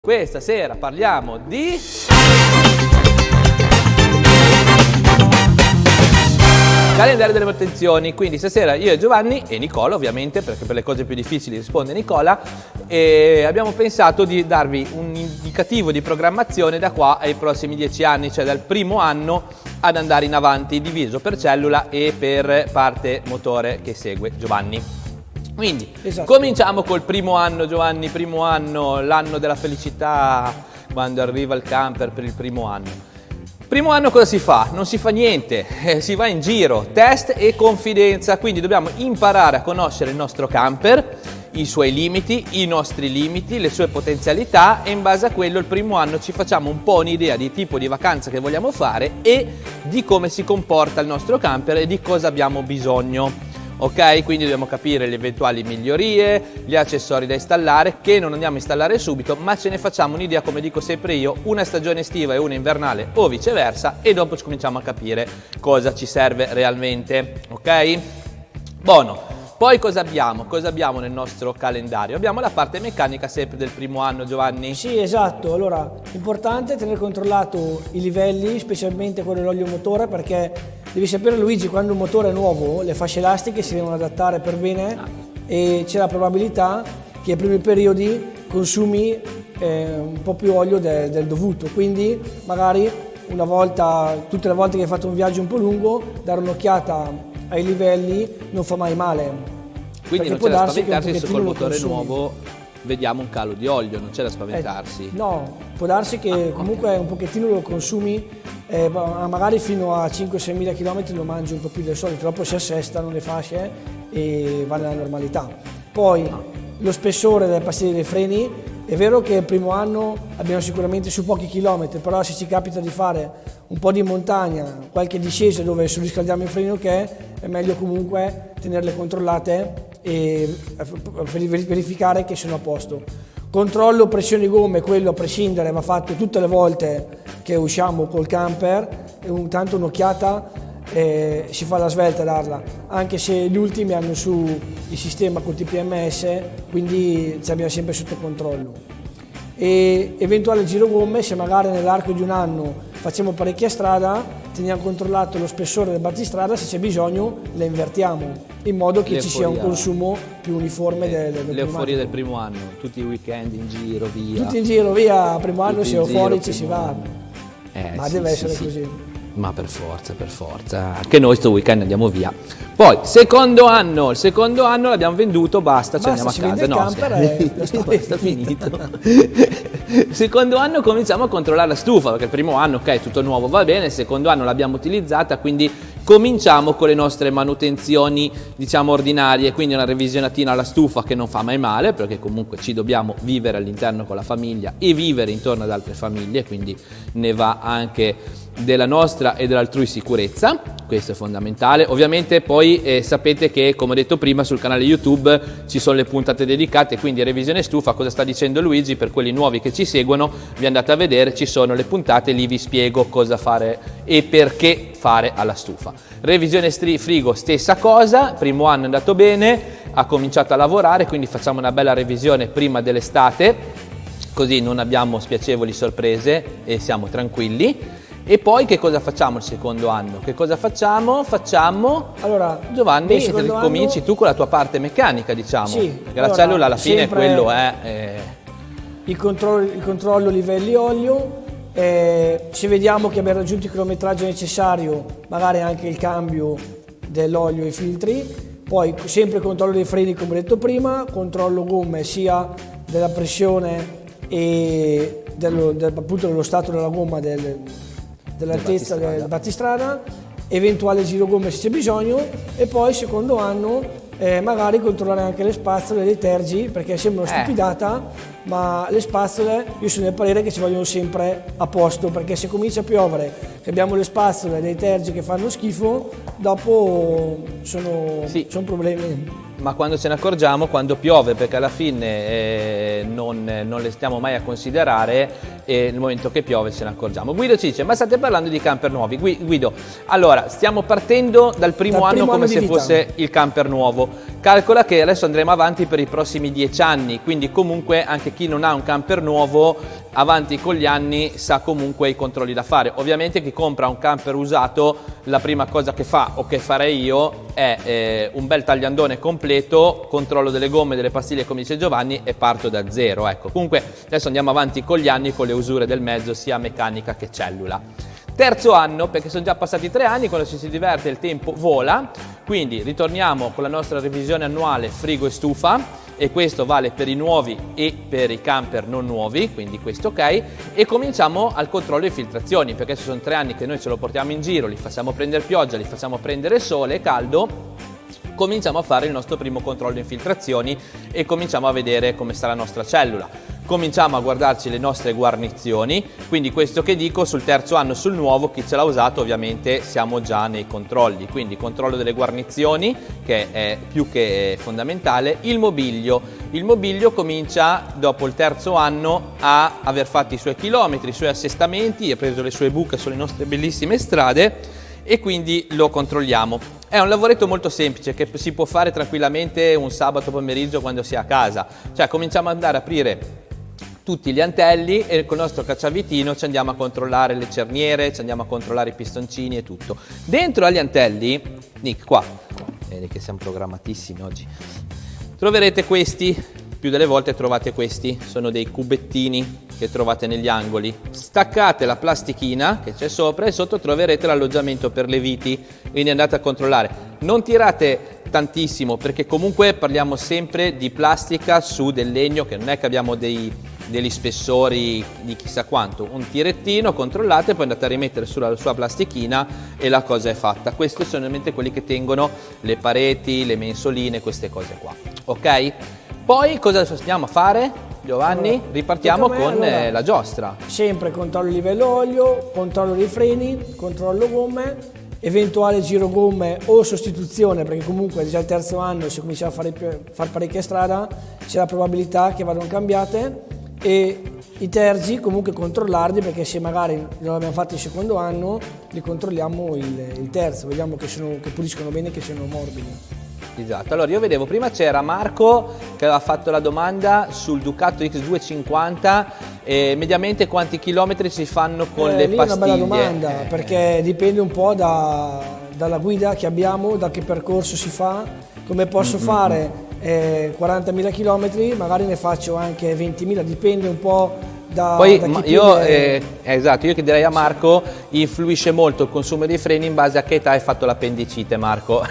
Questa sera parliamo di calendario delle manutenzioni, quindi stasera io e Giovanni e Nicola, ovviamente, perché per le cose più difficili risponde Nicola, e abbiamo pensato di darvi un indicativo di programmazione da qua ai prossimi 10 anni, cioè dal primo anno ad andare in avanti, diviso per cellula e per parte motore che segue Giovanni. Quindi cominciamo col primo anno, Giovanni, primo anno, l'anno della felicità, quando arriva il camper per il primo anno. Primo anno cosa si fa? Non si fa niente, si va in giro, test e confidenza, quindi dobbiamo imparare a conoscere il nostro camper, i suoi limiti, i nostri limiti, le sue potenzialità, e in base a quello il primo anno ci facciamo un po' un'idea di tipo di vacanza che vogliamo fare e di come si comporta il nostro camper e di cosa abbiamo bisogno. Ok, quindi dobbiamo capire le eventuali migliorie, gli accessori da installare, che non andiamo a installare subito, ma ce ne facciamo un'idea, come dico sempre io, una stagione estiva e una invernale o viceversa, e dopo cominciamo a capire cosa ci serve realmente. Ok? Buono. Poi cosa abbiamo? Cosa abbiamo nel nostro calendario? Abbiamo la parte meccanica sempre del primo anno, Giovanni. Sì, esatto. Allora, importante tenere controllato i livelli, specialmente quello dell'olio motore, perché devi sapere, Luigi, quando un motore è nuovo, le fasce elastiche si devono adattare per bene e c'è la probabilità che ai primi periodi consumi un po' più olio del dovuto. Quindi magari una volta, tutte le volte che hai fatto un viaggio un po' lungo, dare un'occhiata ai livelli non fa mai male. Quindi non c'è da spaventarsi se col motore nuovo vediamo un calo di olio, non c'è da spaventarsi. No, può darsi che comunque un pochettino lo consumi, magari fino a 5-6 mila km lo mangi un po' più del solito, dopo si assestano le fasce e va nella normalità. Poi lo spessore delle pastiglie dei freni, è vero che il primo anno abbiamo sicuramente su pochi chilometri, però se ci capita di fare un po' di montagna, qualche discesa dove surriscaldiamo il freno, che è meglio comunque tenerle controllate e verificare che sono a posto. Controllo pressione gomme, quello a prescindere va fatto tutte le volte che usciamo col camper, e tanto un'occhiata si fa la svelta a darla, anche se gli ultimi hanno su il sistema con TPMS, quindi ci abbiamo sempre sotto controllo. E eventuale giro gomme, se magari nell'arco di un anno facciamo parecchia strada, teniamo controllato lo spessore del battistrada, se c'è bisogno le invertiamo, in modo che ci sia un consumo più uniforme le euforie del primo anno, tutti i weekend in giro, via. Tutti in giro, via, primo anno si è euforici, si va. Ma sì, deve essere sì, così. Ma per forza, anche noi sto weekend andiamo via. Poi, secondo anno, il secondo anno l'abbiamo venduto, basta, ci andiamo a casa. No, è finito. Secondo anno cominciamo a controllare la stufa, perché il primo anno, ok, tutto nuovo, va bene, il secondo anno l'abbiamo utilizzata, quindi cominciamo con le nostre manutenzioni, diciamo, ordinarie, quindi una revisionatina alla stufa che non fa mai male, perché comunque ci dobbiamo vivere all'interno con la famiglia e vivere intorno ad altre famiglie, quindi ne va anche della nostra e dell'altrui sicurezza, questo è fondamentale. Ovviamente poi sapete che, come ho detto prima, sul canale YouTube ci sono le puntate dedicate, quindi revisione stufa, cosa sta dicendo Luigi, per quelli nuovi che ci seguono, vi andate a vedere, ci sono le puntate, lì vi spiego cosa fare e perché fare alla stufa. Revisione frigo, stessa cosa, primo anno è andato bene, ha cominciato a lavorare, quindi facciamo una bella revisione prima dell'estate, così non abbiamo spiacevoli sorprese e siamo tranquilli. E poi che cosa facciamo il secondo anno? Che cosa facciamo? Allora, Giovanni, cominci tu con la tua parte meccanica, diciamo. Sì, perché la cellula alla fine quello è. Il controllo livelli olio, se vediamo che abbiamo raggiunto il chilometraggio necessario, magari anche il cambio dell'olio e i filtri. Poi sempre controllo dei freni, come ho detto prima, controllo gomme sia della pressione e appunto dello stato della gomma, dell'altezza del battistrada, eventuale giro gomme se c'è bisogno, e poi secondo anno magari controllare anche le spazzole e dei tergi, perché sembra una stupidata, ma le spazzole io sono del parere che ci vogliono sempre a posto, perché se comincia a piovere, che abbiamo le spazzole e dei tergi che fanno schifo, dopo sono problemi. Ma quando ce ne accorgiamo, quando piove, perché alla fine non le stiamo mai a considerare, e nel momento che piove ce ne accorgiamo. Guido ci dice, ma state parlando di camper nuovi? Guido, allora, stiamo partendo dal primo anno come se fosse il camper nuovo. Calcola che adesso andremo avanti per i prossimi 10 anni, quindi comunque anche chi non ha un camper nuovo, avanti con gli anni sa comunque i controlli da fare. Ovviamente chi compra un camper usato, la prima cosa che fa, o che farei io, è un bel tagliandone completo, controllo delle gomme, delle pastiglie come dice Giovanni, e parto da zero. Ecco, comunque adesso andiamo avanti con gli anni, con le usure del mezzo, sia meccanica che cellula. Terzo anno, perché sono già passati 3 anni, quando ci si diverte il tempo vola, quindi ritorniamo con la nostra revisione annuale frigo e stufa, e questo vale per i nuovi e per i camper non nuovi, quindi questo ok, e cominciamo al controllo infiltrazioni, perché ci sono 3 anni che noi ce lo portiamo in giro, li facciamo prendere pioggia, li facciamo prendere sole, caldo. Cominciamo a fare il nostro primo controllo infiltrazioni e cominciamo a vedere come sta la nostra cellula. Cominciamo a guardarci le nostre guarnizioni, quindi questo che dico sul terzo anno sul nuovo, chi ce l'ha usato ovviamente siamo già nei controlli, quindi controllo delle guarnizioni che è più che fondamentale. Il mobilio comincia dopo il terzo anno a aver fatto i suoi chilometri, i suoi assestamenti, ha preso le sue buche sulle nostre bellissime strade e quindi lo controlliamo. È un lavoretto molto semplice che si può fare tranquillamente un sabato pomeriggio quando si è a casa, cioè cominciamo ad andare a aprire tutti gli antelli e col nostro cacciavitino ci andiamo a controllare le cerniere, ci andiamo a controllare i pistoncini e tutto. Dentro agli antelli, Nick, qua, vedi che siamo programmatissimi oggi, troverete questi, più delle volte trovate questi, sono dei cubettini che trovate negli angoli. Staccate la plastichina che c'è sopra e sotto troverete l'alloggiamento per le viti, quindi andate a controllare. Non tirate tantissimo perché comunque parliamo sempre di plastica su del legno, che non è che abbiamo degli spessori di chissà quanto. Un tirettino, controllate, poi andate a rimettere sulla sua plastichina e la cosa è fatta. Questi sono ovviamente quelli che tengono le pareti, le mensoline, queste cose qua, ok? Poi cosa andiamo a fare? Giovanni, allora, ripartiamo con la giostra. Sempre controllo livello olio, controllo dei freni, controllo gomme, eventuale giro gomme o sostituzione, perché comunque già il terzo anno se cominciamo a fare parecchia strada c'è la probabilità che vadano cambiate, e i tergi comunque controllarli, perché se magari non l'abbiamo fatto il secondo anno li controlliamo il terzo, vediamo che puliscono bene e che siano morbidi. Esatto, allora io vedevo prima c'era Marco che aveva fatto la domanda sul Ducato X250 e mediamente quanti chilometri si fanno con le pastiglie? È una bella domanda, perché dipende un po' dalla guida che abbiamo, da che percorso si fa. Come posso fare 40.000 km, magari ne faccio anche 20.000, dipende un po' Poi io chiederei a Marco, influisce molto il consumo dei freni in base a che età hai fatto l'appendicite, Marco.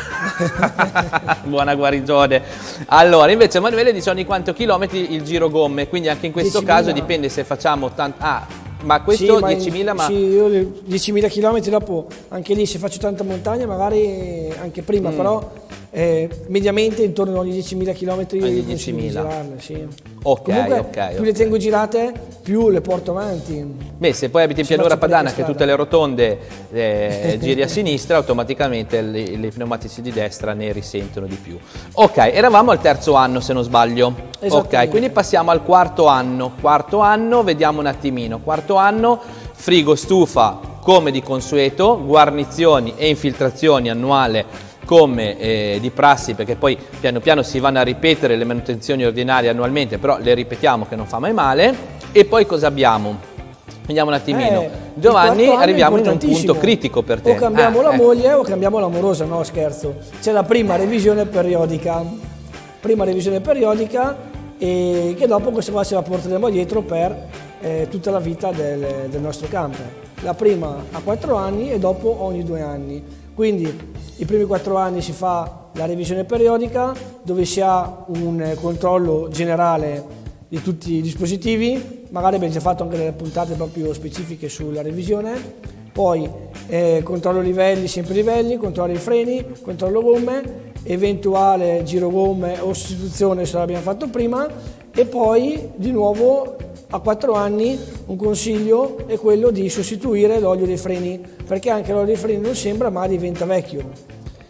Buona guarigione. Allora, invece Emanuele dice ogni quanto chilometri il giro gomme, quindi anche in questo caso dipende se facciamo ma questo sì, 10.000 ma... Sì, io 10.000 km dopo, anche lì se faccio tanta montagna magari anche prima, però mediamente intorno agli 10.000 km io consiglio di girarle, sì. Comunque, più le tengo girate, più le porto avanti. Beh, se poi abiti in pianura padana che tutte le rotonde giri a sinistra, automaticamente i pneumatici di destra ne risentono di più. Ok, eravamo al terzo anno se non sbaglio. Ok, quindi passiamo al quarto anno. Quarto anno, vediamo un attimino. Quarto anno, frigo, stufa come di consueto, guarnizioni e infiltrazioni annuale come di prassi, perché poi piano piano si vanno a ripetere le manutenzioni ordinarie annualmente, però le ripetiamo che non fa mai male. E poi cosa abbiamo? Vediamo un attimino. Giovanni, arriviamo in un punto critico per te. O cambiamo la moglie o cambiamo l'amorosa, no scherzo. C'è la prima revisione periodica. Prima revisione periodica e che dopo questa qua ce la porteremo dietro per tutta la vita del nostro camper. La prima a 4 anni e dopo ogni 2 anni. Quindi i primi 4 anni si fa la revisione periodica, dove si ha un controllo generale di tutti i dispositivi, magari abbiamo già fatto anche delle puntate proprio specifiche sulla revisione, poi controllo livelli, sempre livelli, controllo i freni, controllo gomme, eventuale giro gomme o sostituzione se l'abbiamo fatto prima, e poi di nuovo a 4 anni un consiglio è quello di sostituire l'olio dei freni, perché anche l'olio dei freni non sembra ma diventa vecchio.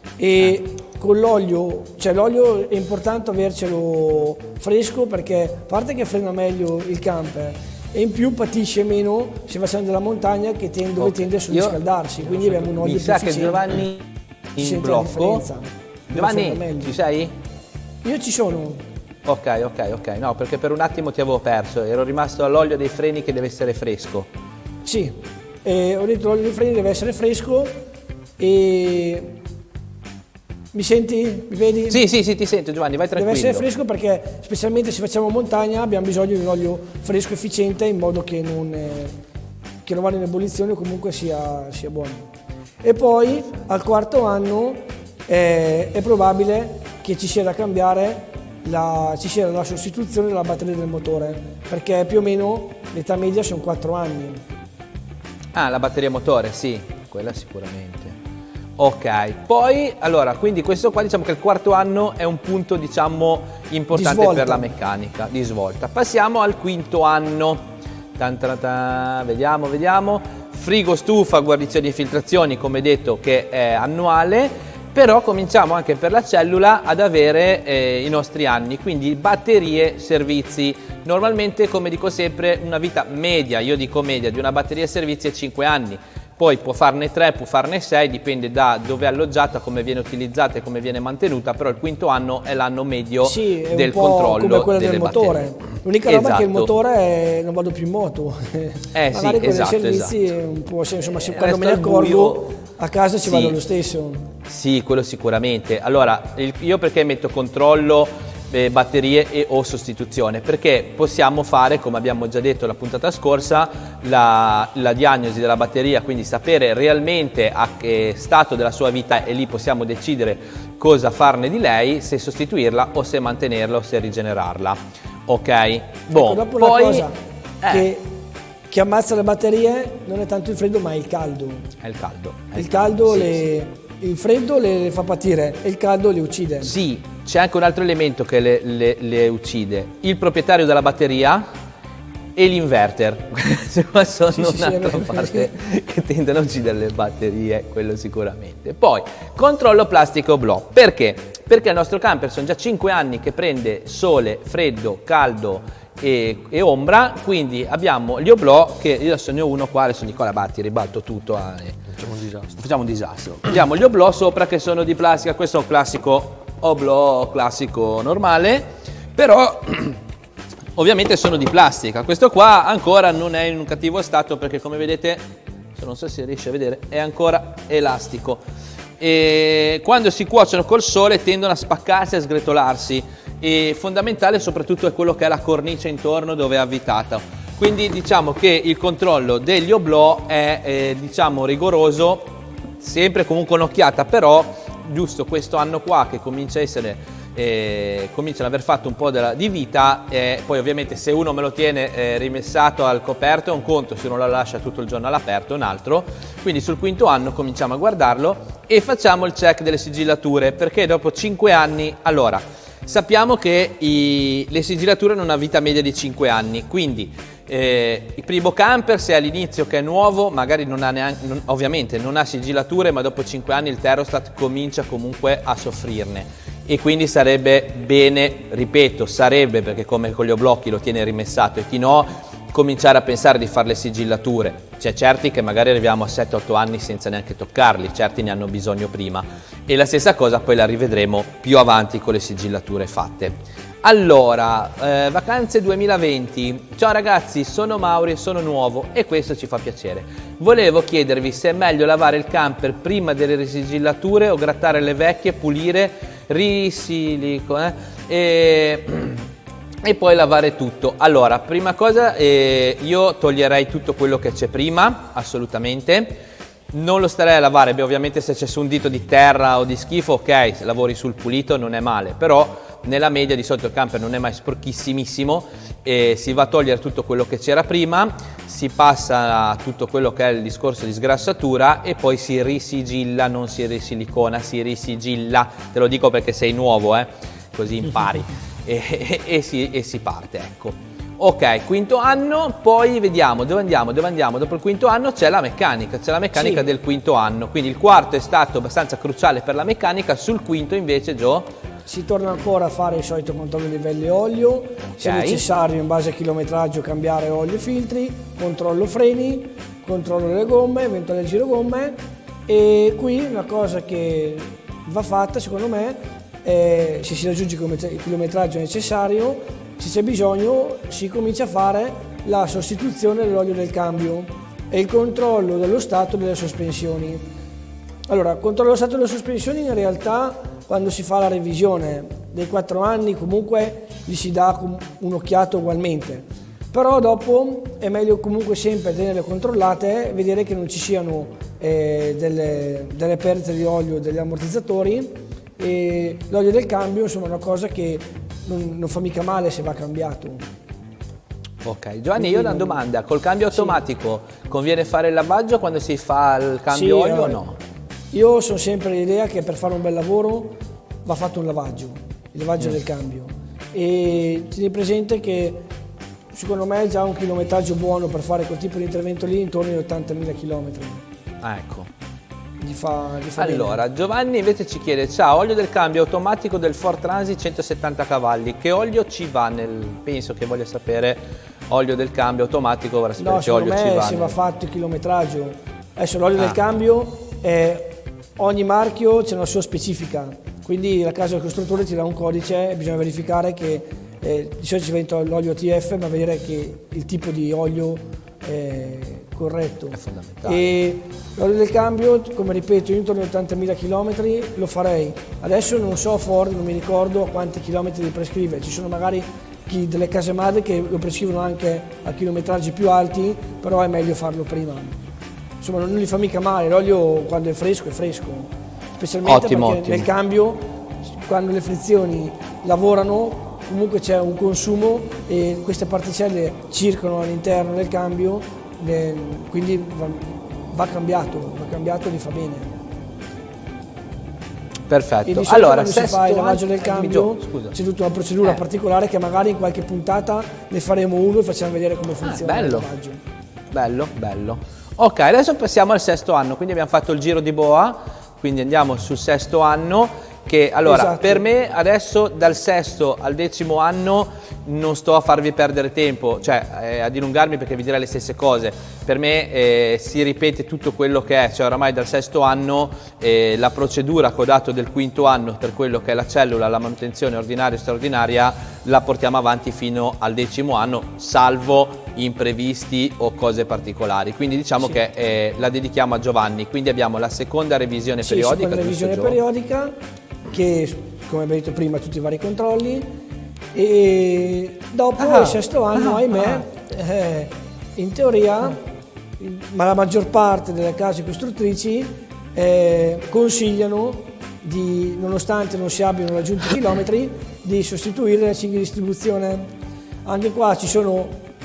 E con l'olio, cioè l'olio è importante avercelo fresco, perché a parte che frena meglio il camper e in più patisce meno se facciamo della montagna dove tende a surriscaldarsi, quindi abbiamo un olio più efficiente. Mi sa che Giovanni in blocco. Giovanni, ci sei? Io ci sono. Ok, no, perché per un attimo ti avevo perso, ero rimasto all'olio dei freni che deve essere fresco. Sì, ho detto l'olio dei freni deve essere fresco e... Mi senti? Mi vedi? Sì, ti sento Giovanni, vai tranquillo. Deve essere fresco perché specialmente se facciamo montagna abbiamo bisogno di un olio fresco efficiente in modo che non vada in ebollizione o comunque sia buono. E poi al quarto anno è probabile che ci sia da cambiare la sostituzione della batteria del motore, perché più o meno l'età media sono 4 anni. Ah, la batteria motore, sì, quella sicuramente. Ok, poi, allora, quindi questo qua diciamo che il quarto anno è un punto, diciamo, importante per la meccanica, di svolta. Passiamo al quinto anno. Vediamo. Frigo, stufa, guarnizioni e filtrazioni, come detto, che è annuale, però cominciamo anche per la cellula ad avere i nostri anni, quindi batterie, servizi. Normalmente, come dico sempre, una vita media, io dico media, di una batteria servizi è 5 anni. Poi può farne 3, può farne 6, dipende da dove è alloggiata, come viene utilizzata e come viene mantenuta, però il quinto anno è l'anno medio del controllo come quello delle del motore. batterie. L'unica roba è che il motore non vado più in moto. Magari con i servizi un po', insomma, quando me ne accorgo a casa ci vado lo stesso. Sì, quello sicuramente. Allora, io perché metto controllo batterie e o sostituzione, perché possiamo fare, come abbiamo già detto la puntata scorsa, la diagnosi della batteria, quindi sapere realmente a che stato della sua vita e lì possiamo decidere cosa farne di lei, se sostituirla o se mantenerla o se rigenerarla. Ok? Boh, dopo poi una cosa che ammazza le batterie non è tanto il freddo ma è il caldo. È il caldo. Il caldo il freddo le fa patire e il caldo le uccide. Sì, c'è anche un altro elemento che le uccide, il proprietario della batteria e l'inverter. Sono un'altra parte che tendono a uccidere le batterie, quello sicuramente. Poi, controllo plastico oblò. Perché? Perché il nostro camper sono già 5 anni che prende sole, freddo, caldo e ombra, quindi abbiamo gli oblò che io adesso ne ho uno qua, adesso Nicola batti, ribalto tutto. Facciamo un disastro. Abbiamo gli oblò sopra che sono di plastica, questo è un classico oblò classico normale, però ovviamente sono di plastica. Questo qua ancora non è in un cattivo stato perché, come vedete, non so se riesce a vedere, è ancora elastico e quando si cuociono col sole tendono a spaccarsi e a sgretolarsi, e fondamentale soprattutto è quello che è la cornice intorno dove è avvitata. Quindi diciamo che il controllo degli oblò è diciamo rigoroso, sempre comunque un'occhiata, però giusto questo anno qua che comincia a essere comincia ad aver fatto un po' di vita, poi ovviamente se uno me lo tiene rimessato al coperto è un conto, se uno lo lascia tutto il giorno all'aperto è un altro. Quindi sul quinto anno cominciamo a guardarlo e facciamo il check delle sigillature, perché dopo 5 anni, allora sappiamo che le sigillature hanno una vita media di 5 anni, quindi il primo camper, se all'inizio che è nuovo, magari non ha neanche, ovviamente non ha sigillature, ma dopo 5 anni il terostat comincia comunque a soffrirne. E quindi sarebbe bene, ripeto, sarebbe, perché come con gli oblocchi lo tiene rimessato e chi no, cominciare a pensare di fare le sigillature. C'è certi che magari arriviamo a 7-8 anni senza neanche toccarli, certi ne hanno bisogno prima. E la stessa cosa poi la rivedremo più avanti con le sigillature fatte. Allora, vacanze 2020. Ciao ragazzi, sono Mauri e sono nuovo e questo ci fa piacere. Volevo chiedervi se è meglio lavare il camper prima delle risigillature o grattare le vecchie, pulire, risilico e poi lavare tutto. Allora, prima cosa io toglierei tutto quello che c'è prima, assolutamente. Non lo starei a lavare, beh ovviamente se c'è su un dito di terra o di schifo, ok, se lavori sul pulito non è male, però nella media di solito il camper non è mai sporchissimissimo e si va a togliere tutto quello che c'era prima, si passa a tutto quello che è il discorso di sgrassatura e poi si risigilla, non si risilicona, si risigilla, te lo dico perché sei nuovo, così impari e si parte, ecco. Ok, quinto anno, poi vediamo dove andiamo. Dopo il quinto anno c'è la meccanica, sì, del quinto anno, quindi il quarto è stato abbastanza cruciale per la meccanica, sul quinto invece, Gio? Si torna ancora a fare il solito controllo di livelli olio, okay, se necessario in base al chilometraggio cambiare olio e filtri, controllo freni, controllo delle gomme, eventuale girogomme, e qui una cosa che va fatta secondo me se si raggiunge il chilometraggio necessario, se c'è bisogno si comincia a fare la sostituzione dell'olio del cambio e il controllo dello stato delle sospensioni. Allora, controllo dello stato delle sospensioni in realtà quando si fa la revisione dei 4 anni comunque gli si dà un'occhiata ugualmente, però dopo è meglio comunque sempre tenerle controllate, vedere che non ci siano delle perdite di olio degli ammortizzatori, e l'olio del cambio insomma è una cosa che non fa mica male se va cambiato. Ok, Giovanni, io ho una domanda, col cambio automatico conviene fare il lavaggio quando si fa il cambio olio o no? Io sono sempre l'idea che per fare un bel lavoro va fatto un lavaggio, il lavaggio del cambio, e tieni presente che secondo me è già un chilometraggio buono per fare quel tipo di intervento lì intorno ai 80.000 km. Ah, ecco. Gli fa allora, bene. Giovanni invece ci chiede, ciao, olio del cambio automatico del Ford Transit 170 cavalli, che olio ci va penso che voglia sapere, olio del cambio automatico, vorrà sapere No, che olio ci va. se va fatto il chilometraggio. Adesso l'olio del cambio, ogni marchio c'è una sua specifica, quindi la casa del costruttore ti dà un codice e bisogna verificare che di solito ci vende l'olio TF, ma vedere che il tipo di olio è corretto. È fondamentale. E l'olio del cambio, come ripeto, intorno ai 80.000 km lo farei. Adesso non so Ford, non mi ricordo a quanti chilometri li prescrive, ci sono magari delle case madri che lo prescrivono anche a chilometraggi più alti, però è meglio farlo prima. Insomma, non gli fa mica male, l'olio quando è fresco, specialmente perché nel cambio, quando le frizioni lavorano, comunque c'è un consumo e queste particelle circolano all'interno del cambio, quindi va cambiato, gli fa bene. Perfetto. Allora, quando si fa il lavaggio del cambio c'è tutta una procedura particolare che magari in qualche puntata ne faremo uno e facciamo vedere come funziona il lavaggio. Bello, bello. Ok, adesso passiamo al 6° anno, quindi abbiamo fatto il giro di boa, quindi andiamo sul 6° anno. Che allora, esatto, per me adesso dal 6° al 10° anno non sto a farvi perdere tempo, cioè a dilungarmi perché vi direi le stesse cose. Per me si ripete tutto quello che è, cioè oramai dal 6° anno la procedura che ho dato del 5° anno per quello che è la cellula, la manutenzione ordinaria e straordinaria, la portiamo avanti fino al 10° anno, salvo imprevisti o cose particolari. Quindi diciamo che la dedichiamo a Giovanni. Quindi abbiamo la seconda revisione periodica. La revisione periodica, che come abbiamo detto prima tutti i vari controlli, e dopo il 6° anno ahimè in teoria ma la maggior parte delle case costruttrici consigliano nonostante non si abbiano raggiunto i chilometri, di sostituire la cinghia di distribuzione. Anche qua ci sono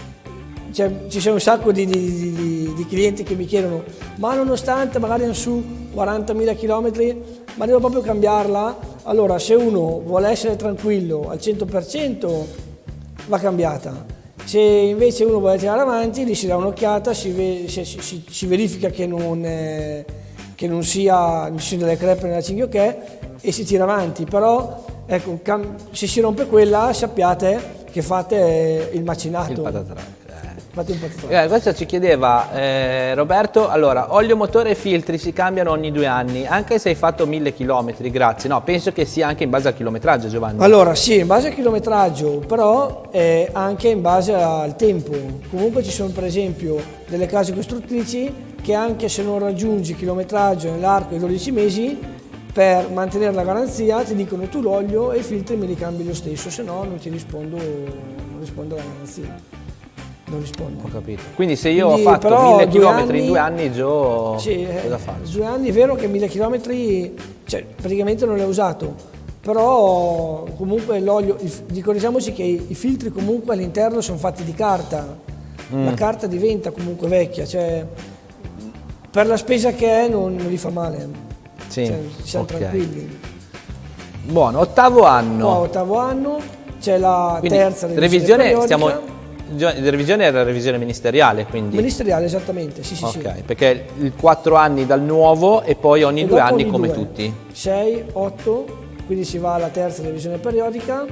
un sacco di clienti che mi chiedono, ma nonostante magari hanno su 40.000 km, ma devo proprio cambiarla? Allora, se uno vuole essere tranquillo al 100% va cambiata. Se invece uno vuole tirare avanti, gli si dà un'occhiata, si verifica che non ci siano delle crepe nella cinghia, ok, e si tira avanti. Però ecco, se si rompe quella, sappiate che fate il macinato. Il patatrack. Questo ci chiedeva Roberto, allora, olio motore e filtri si cambiano ogni 2 anni, anche se hai fatto 1000 km, grazie. No, penso che sia anche in base al chilometraggio, Giovanni. Allora, sì, in base al chilometraggio, però anche in base al tempo. Comunque ci sono per esempio delle case costruttrici che anche se non raggiungi il chilometraggio nell'arco di 12 mesi, per mantenere la garanzia ti dicono tu l'olio e i filtri me li cambi lo stesso, se no non rispondo alla garanzia. Non rispondo. Ho capito. Quindi se io ho fatto 1000 km in 2 anni, Gio, cosa faccio? 2 anni è vero che 1000 km, cioè, praticamente non l'ho usato, però comunque l'olio, ricordiamoci che i filtri comunque all'interno sono fatti di carta, la carta diventa comunque vecchia, cioè per la spesa che è non gli fa male, cioè, siamo tranquilli. Buono, 8° anno. Qua, 8° anno, c'è la quindi, terza revisione la revisione era la revisione ministeriale, quindi? Ministeriale, esattamente, sì. Perché il 4 anni dal nuovo e poi ogni 2 anni come tutti. 6, 8, quindi si va alla terza revisione periodica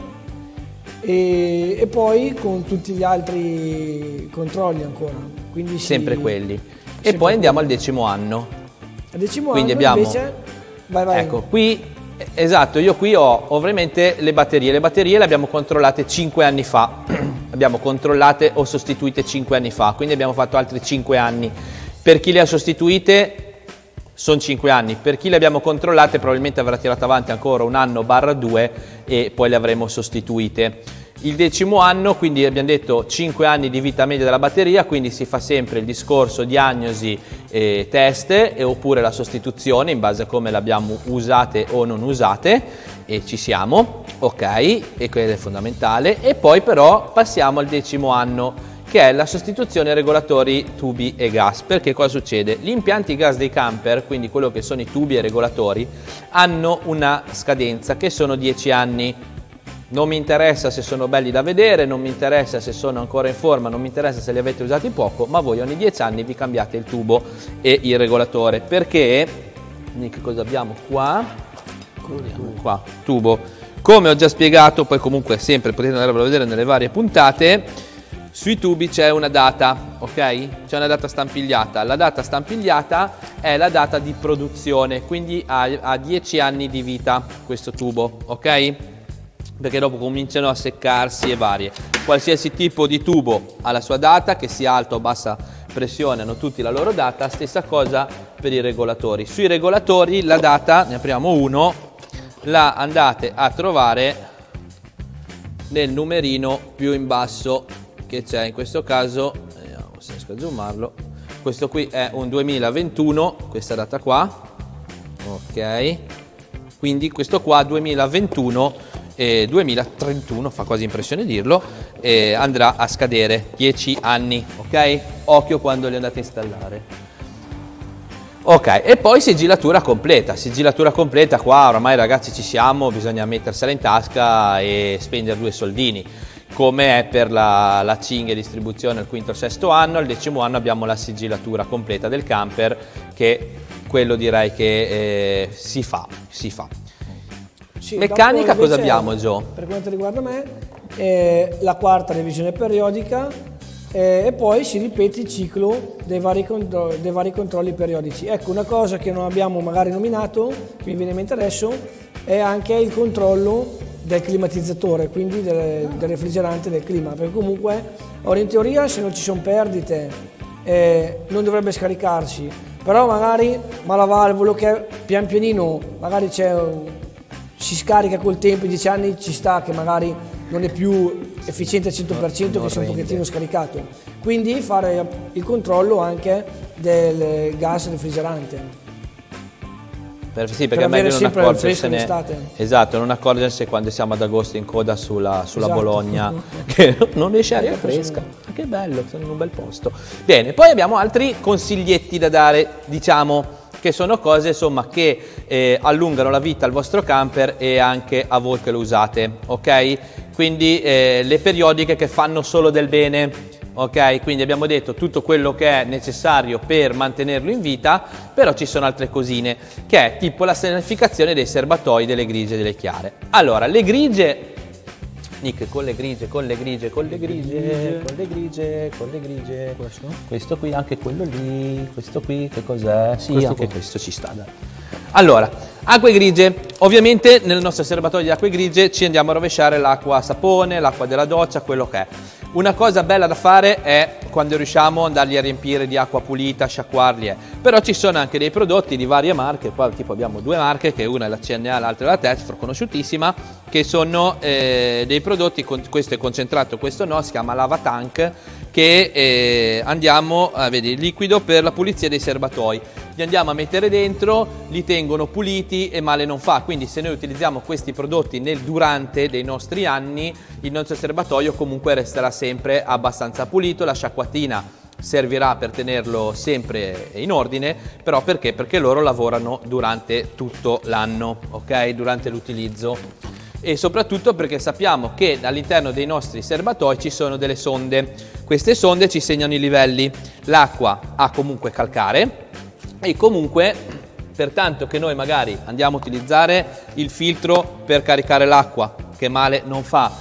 e poi con tutti gli altri controlli ancora. Quindi sempre quelli. E poi andiamo al 10° anno. Al 10° anno invece, vai. Ecco, qui Esatto, io qui ho ovviamente le batterie le abbiamo controllate 5 anni fa, abbiamo controllate o sostituite 5 anni fa, quindi abbiamo fatto altri 5 anni. Per chi le ha sostituite sono 5 anni, per chi le abbiamo controllate probabilmente avrà tirato avanti ancora 1 anno barra 2 e poi le avremo sostituite. Il 10° anno, quindi abbiamo detto 5 anni di vita media della batteria, quindi si fa sempre il discorso diagnosi e test oppure la sostituzione in base a come le abbiamo usate o non usate e ci siamo, ok, e quello è fondamentale. E poi però passiamo al 10° anno, che è la sostituzione regolatori tubi e gas. Perché cosa succede? Gli impianti gas dei camper, quindi quello che sono i tubi e regolatori, hanno una scadenza che sono 10 anni. Non mi interessa se sono belli da vedere, non mi interessa se sono ancora in forma, non mi interessa se li avete usati poco, ma voi ogni 10 anni vi cambiate il tubo e il regolatore. Perché, che cosa abbiamo qua? Qua, tubo. Come ho già spiegato, poi comunque sempre potete andarlo a vedere nelle varie puntate, sui tubi c'è una data, ok? C'è una data stampigliata. La data stampigliata è la data di produzione, quindi ha 10 anni di vita questo tubo, ok? Perché dopo cominciano a seccarsi e varie. Qualsiasi tipo di tubo ha la sua data, che sia alta o bassa pressione hanno tutti la loro data, stessa cosa per i regolatori. Sui regolatori la data, ne apriamo uno, la andate a trovare nel numerino più in basso che c'è, in questo caso, vediamo se riesco a zoomarlo, questo qui è un 2021, questa data qua, ok, quindi questo qua 2021 e 2031, fa quasi impressione dirlo, andrà a scadere 10 anni, ok? Occhio quando li andate a installare. Ok, e poi sigillatura completa, qua oramai ragazzi ci siamo, bisogna mettersela in tasca e spendere 2 soldini, come è per la cinghia distribuzione al 5° e 6° anno. Al 10° anno abbiamo la sigillatura completa del camper, che quello direi che si fa. Sì, Meccanica invece, cosa abbiamo, Gio? Per quanto riguarda me, la 4ª revisione periodica e poi si ripete il ciclo dei vari controlli periodici. Ecco, una cosa che non abbiamo magari nominato, che mi viene in mente adesso, è anche il controllo del climatizzatore, quindi del refrigerante del clima, perché comunque ora in teoria se non ci sono perdite non dovrebbe scaricarsi, però magari la valvola che pian pianino magari si scarica col tempo, in 10 anni ci sta che magari non è più efficiente al 100%, che sia un pochettino scaricato. Quindi fare il controllo anche del gas refrigerante. Sì, perché è meglio non accorgersene, esatto, non accorgersi quando siamo ad agosto in coda sulla esatto. Bologna, che non esce aria fresca. Che bello, sono in un bel posto. Bene, poi abbiamo altri consiglietti da dare, diciamo, che sono cose insomma che allungano la vita al vostro camper e anche a voi che lo usate, ok? Quindi le periodiche che fanno solo del bene, ok? Quindi abbiamo detto tutto quello che è necessario per mantenerlo in vita, però ci sono altre cosine, che è tipo la sanificazione dei serbatoi, delle grigie e delle chiare. Allora, le grigie, Nick, con le grigie, questo qui, anche quello lì, questo qui, che cos'è? Sì, anche questo ci sta, dai. Allora, acque grigie, ovviamente nel nostro serbatoio di acque grigie ci andiamo a rovesciare l'acqua a sapone, l'acqua della doccia, quello che è. Una cosa bella da fare è quando riusciamo ad andarli a riempire di acqua pulita, sciacquarli, però ci sono anche dei prodotti di varie marche, qua tipo abbiamo 2 marche, che una è la CNA, l'altra è la Tetsford, conosciutissima, che sono dei prodotti, questo è concentrato, questo no, si chiama Lava Tank, che andiamo a vedere il liquido per la pulizia dei serbatoi. Li andiamo a mettere dentro, li tengono puliti e male non fa, quindi se noi utilizziamo questi prodotti durante dei nostri anni, il nostro serbatoio comunque resterà sempre abbastanza pulito, la sciacquatina servirà per tenerlo sempre in ordine, però perché? Perché loro lavorano durante tutto l'anno, ok? Durante l'utilizzo. E soprattutto perché sappiamo che all'interno dei nostri serbatoi ci sono delle sonde. Queste sonde ci segnano i livelli. L'acqua ha comunque calcare e comunque, pertanto che noi magari andiamo a utilizzare il filtro per caricare l'acqua, che male non fa,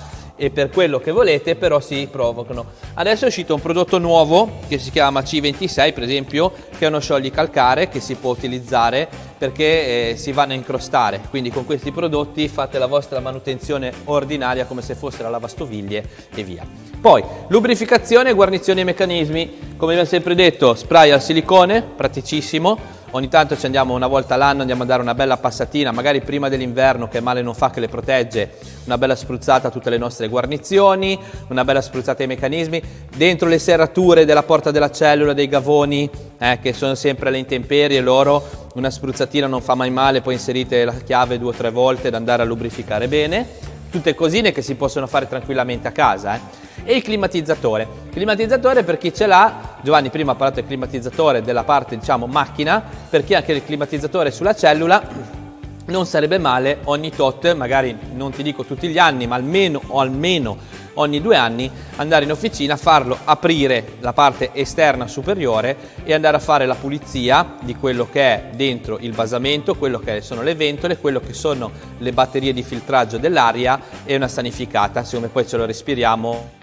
e per quello che volete, però si provocano. Adesso è uscito un prodotto nuovo che si chiama C26 per esempio, che è uno scioglicalcare che si può utilizzare perché si vanno a incrostare, quindi con questi prodotti fate la vostra manutenzione ordinaria come se fosse la lavastoviglie e via. Poi lubrificazione, guarnizioni e meccanismi, come abbiamo sempre detto, spray al silicone, praticissimo. Ogni tanto ci andiamo una volta all'anno, andiamo a dare una bella passatina, magari prima dell'inverno, che male non fa, che le protegge, una bella spruzzata a tutte le nostre guarnizioni, una bella spruzzata ai meccanismi, dentro le serrature della porta della cellula, dei gavoni, che sono sempre alle intemperie loro, una spruzzatina non fa mai male, poi inserite la chiave 2 o 3 volte ad andare a lubrificare bene, tutte cosine che si possono fare tranquillamente a casa. E il climatizzatore. Il climatizzatore, per chi ce l'ha, Giovanni prima ha parlato del climatizzatore della parte diciamo macchina, perché anche il climatizzatore sulla cellula non sarebbe male ogni tot, magari non ti dico tutti gli anni, ma almeno ogni 2 anni andare in officina, farlo aprire la parte esterna superiore e andare a fare la pulizia di quello che è dentro il basamento, quello che sono le ventole, quello che sono le batterie di filtraggio dell'aria e una sanificata, siccome poi ce lo respiriamo.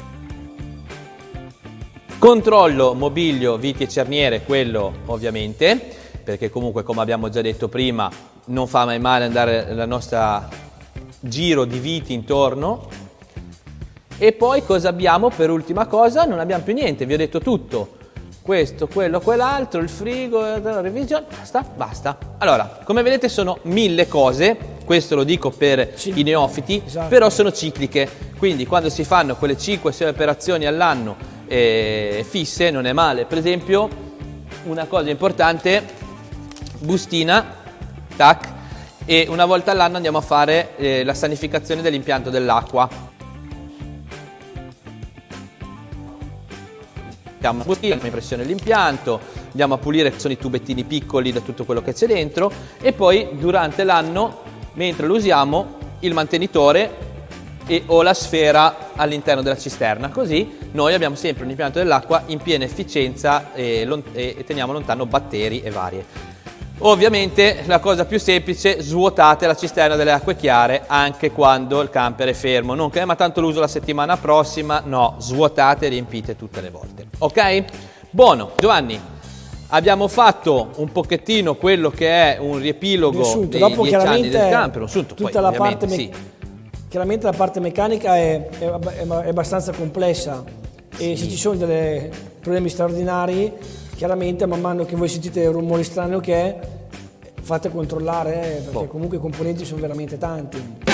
Controllo mobilio, viti e cerniere, quello ovviamente, perché comunque come abbiamo già detto prima non fa mai male andare la nostra giro di viti intorno. E poi cosa abbiamo per ultima cosa? Non abbiamo più niente, vi ho detto tutto. Questo, quello, quell'altro, il frigo, la revisione, basta. Allora, come vedete sono 1000 cose, questo lo dico per i neofiti, esatto. Però sono cicliche, quindi quando si fanno quelle 5-6 operazioni all'anno fisse non è male. Per esempio una cosa importante, bustina, tac, e una volta all'anno andiamo a fare la sanificazione dell'impianto dell'acqua. Andiamo a bustina, impressione dell'impianto, andiamo a pulire che sono i tubettini piccoli da tutto quello che c'è dentro e poi durante l'anno, mentre lo usiamo, il mantenitore o la sfera all'interno della cisterna, così noi abbiamo sempre un impianto dell'acqua in piena efficienza e teniamo lontano batteri e varie. Ovviamente la cosa più semplice, svuotate la cisterna delle acque chiare anche quando il camper è fermo, non che ma tanto lo uso la settimana prossima, no, svuotate e riempite tutte le volte, ok? Buono, Giovanni, abbiamo fatto un pochettino quello che è un riepilogo dei 10 anni del camper, assunto, tutta poi, la parte sì. Chiaramente la parte meccanica è abbastanza complessa e se ci sono dei problemi straordinari, chiaramente man mano che voi sentite rumori strani o che fate controllare, perché comunque i componenti sono veramente tanti.